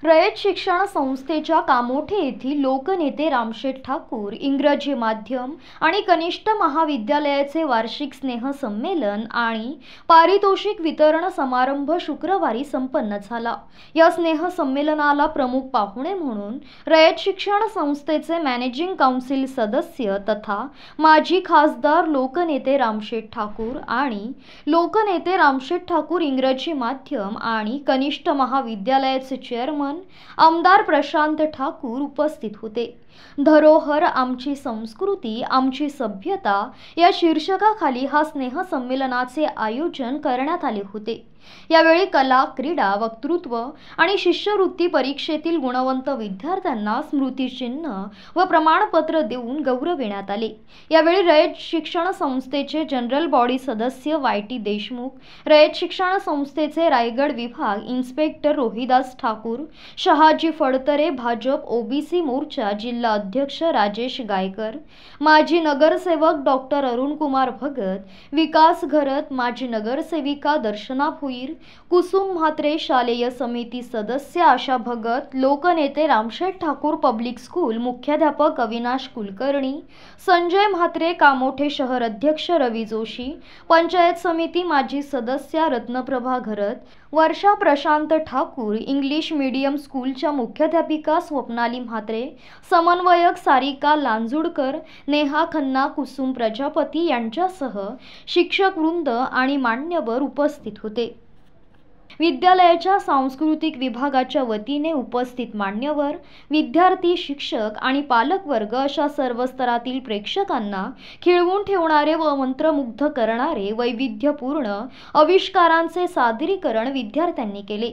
रयत शिक्षण संस्थेच्या कामोठे येथील लोकनेते रामशेठ ठाकूर इंग्रजी माध्यम आणि कनिष्ठ महाविद्यालयाचे वार्षिक स्नेह संमेलन आणि पारितोषिक वितरण समारंभ शुक्रवारी संपन्न झाला। या स्नेह संमेलनाला प्रमुख पाहुणे म्हणून रयत शिक्षण संस्थेचे मॅनेजिंग काउन्सिल सदस्य तथा माजी खासदार लोकनेते रामशेठ ठाकूर आणि लोकनेते रामशेठ ठाकूर इंग्रजी माध्यम आणि कनिष्ठ महाविद्यालयाचे चेअरमन आमदार प्रशांत ठाकूर उपस्थित होते। धरोहर आमची संस्कृती आमची सभ्यता या शीर्षकाखाली हा स्नेह संमेलनाचे आयोजन करण्यात आले होते। यावेळी कला, क्रीडा, वक्तृत्व आणि शिष्यवृत्ती परीक्षेतील गुणवंत विद्यार्थ्यांना स्मृतिचिन्ह व प्रमाणपत्र देऊन गौरविण्यात आले। यावेळी रयत शिक्षण संस्थेचे जनरल बॉडी सदस्य वाय.टी. देशमुख, रयत शिक्षण संस्थेचे रायगड विभाग इन्स्पेक्टर रोहिदास ठाकूर, शहाजी फडतरे, भाजप ओबीसी मोर्चा जिल्हा अध्यक्ष राजेश गायकर, माजी नगरसेवक डॉक्टर अरुणकुमार भगत, विकास घरत, माजी नगरसेविका दर्शना भोईर, कुसुम म्हात्रे, शालेय समिती सदस्य आशा भगत, लोकनेते रामशेठ ठाकूर पब्लिक स्कूल मुख्याध्यापक अविनाश कुलकर्णी, संजय म्हात्रे, कामोठे शहर अध्यक्ष रवी जोशी, पंचायत समिती माजी सदस्य रत्नप्रभा घरत, वर्षा प्रशांत ठाकूर, इंग्लिश मीडियम स्कूलच्या मुख्याध्यापिका स्वप्नाली म्हात्रे, समन्वयक सारिका लांजुडकर, नेहा खन्ना, कुसुम प्रजापती यांच्यासह शिक्षक वृंद आणि मान्यवर उपस्थित होते। विद्यालयाच्या सांस्कृतिक विभागाच्या वतीने उपस्थित मान्यवर, विद्यार्थी, शिक्षक आणि पालक वर्ग अशा सर्व स्तरातील प्रेक्षकांना खिळवून ठेवणारे व मंत्रमुग्ध करणारे वैविध्यपूर्ण आविष्कारांचे सादरीकरण विद्यार्थ्यांनी केले।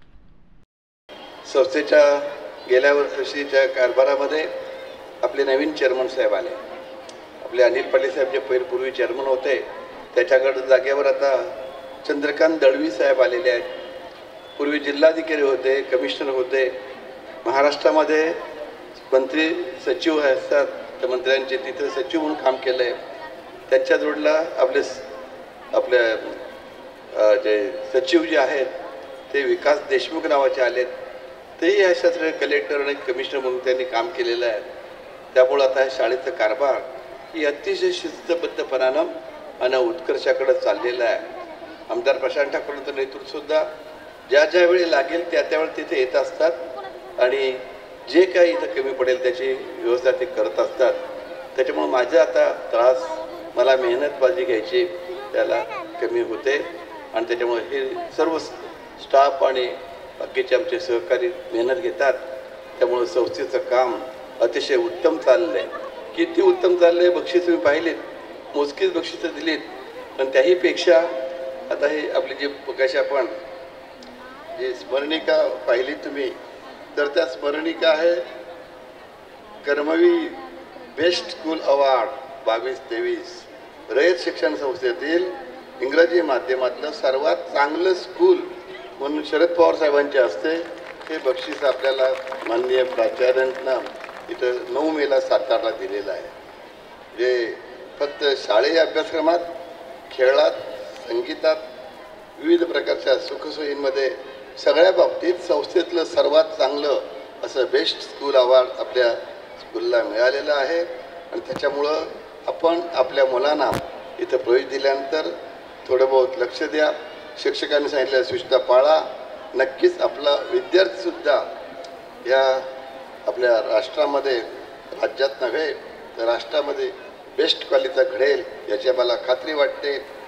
संस्थेच्या गेल्या वर्षीच्या कारभारामध्ये आपले नवीन चेअरमन साहेब आले। आपले अनिल पाटील साहेब जे पूर्वी चेअरमन होते त्याच्याकडे जागेवर आता चंद्रकांत दळवी साहेब आलेले आहेत। पूर्वी जिल्हाधिकारी होते, कमिशनर होते। महाराष्ट्रामध्ये मंत्री सचिव असतात, त्या मंत्र्यांचे तिथे सचिव म्हणून काम केलं आहे। त्याच्या जोडला आपले जे सचिव जे आहेत ते विकास देशमुख नावाचे आलेत। तेही या शास्त्रीय कलेक्टर आणि कमिशनर म्हणून त्यांनी काम केलेलं आहे। त्यामुळे आता शाळेचा कारभार ही अतिशय शिस्तबद्धपणानं आणि उत्कर्षाकडे चाललेला आहे। आमदार प्रशांत ठाकूरांचं नेतृत्वसुद्धा ज्या ज्या वेळी लागेल त्या त्यावेळी तिथे येत असतात आणि जे काही इथं कमी पडेल त्याची व्यवस्था ते करत असतात। त्याच्यामुळे माझा आता त्रास मला मेहनतबाजी घ्यायची त्याला कमी होते आणि त्याच्यामुळे हे सर्व स्टाफ आणि बाकीचे आमचे सहकारी मेहनत घेतात। त्यामुळे संस्थेचं काम अतिशय उत्तम चाललं आहे। किती उत्तम चाललं आहे, बक्षीस तुम्ही पाहिलेत, मोजकीच बक्षिसं दिलीत, पण त्याहीपेक्षा आता हे आपली जे कशी आपण जी स्मरणिका पाहिली तुम्ही तर त्या स्मरणिका आहे Karmaveer best school award 22-23 Rayat Shikshan संस्थेतील इंग्रजी माध्यमातलं सर्वात चांगलं स्कूल म्हणून शरद पवार साहेबांचे हस्ते हे बक्षीस आपल्याला माननीय प्राचार्यांना इथं 9 मेला सातारला दिलेलं आहे। जे फक्त शालेय अभ्यासक्रमात, खेळात, संगीतात, विविध प्रकारच्या सुखसोयींमध्ये सगळ्या बाबतीत संस्थेतलं सर्वात चांगलं असं बेस्ट स्कूल अवॉर्ड आपल्या स्कूलला मिळालेलं आहे। आणि त्याच्यामुळं आपण आपल्या मुलांना इथं प्रवेश दिल्यानंतर थोडं बहुत लक्ष द्या, शिक्षकांनी सांगितलेल्या सूचना पाळा। नक्कीच आपला विद्यार्थीसुद्धा या आपल्या राष्ट्रामध्ये, राज्यात नव्हे तर राष्ट्रामध्ये बेस्ट क्वालिटीचा घडेल याची मला खात्री वाटते।